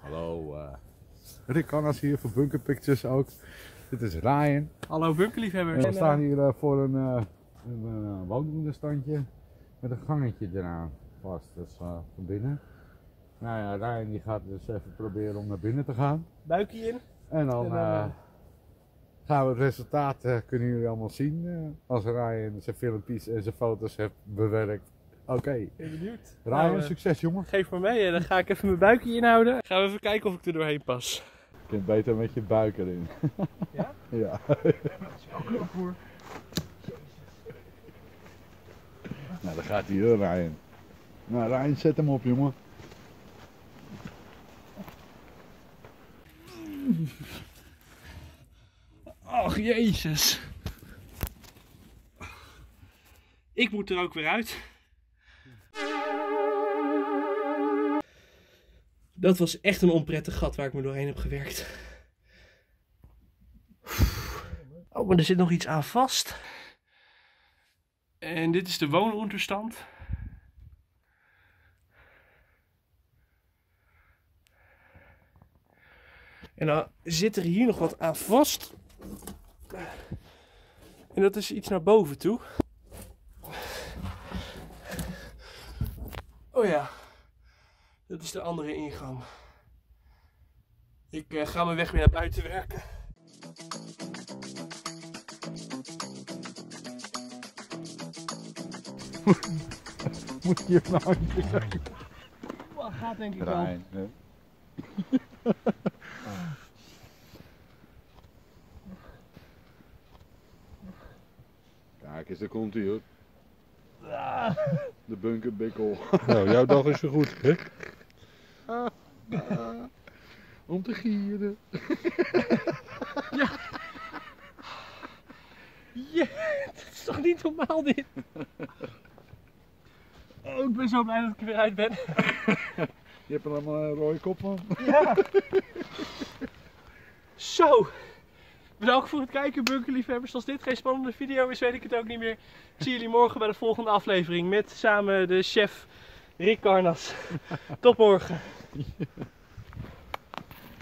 Hallo, Rick Karnas hier voor Bunker Pictures ook. Dit is Ryan. Hallo bunkerliefhebbers. We staan hier voor een woonboenderstandje met een gangetje eraan vast. Dus van binnen. Nou ja, Ryan die gaat dus even proberen om naar binnen te gaan. Buikje in. En dan gaan we het resultaat, kunnen jullie allemaal zien. Als Ryan zijn filmpjes en zijn foto's heeft bewerkt. Oké. Ben benieuwd. Ryan, Nou, succes jongen. geef maar mee en dan ga ik even mijn buikje inhouden. Gaan we even kijken of ik er doorheen pas. Je kunt beter met je buik erin. Ja? Ja. Dat is ook heel voor. Nou, daar gaat hij hoor, Ryan. Nou, Ryan, zet hem op, jongen. Och jezus. Ik moet er ook weer uit. Dat was echt een onprettig gat waar ik me doorheen heb gewerkt. Oh, maar er zit nog iets aan vast. En dit is de woonunterstand. En dan zit er hier nog wat aan vast. En dat is iets naar boven toe. Oh ja, dat is de andere ingang. Ik ga mijn weg weer naar buiten werken. Moet je even een handje geven? Dat gaat denk ik wel. Ryan, hè? Kijk eens, daar komt hij hoor. De bunkerbikkel. Nou, jouw dag is zo goed, hè? Om te gieren. Ja. Yeah, dat is toch niet normaal dit? Oh, ik ben zo blij dat ik er weer uit ben. Je hebt er allemaal een rode kop van. Ja. Zo. Bedankt voor het kijken, bunkerliefhebbers. Als dit geen spannende video is, weet ik het ook niet meer. Ik zie jullie morgen bij de volgende aflevering met samen de chef Rick Karnas. Tot morgen.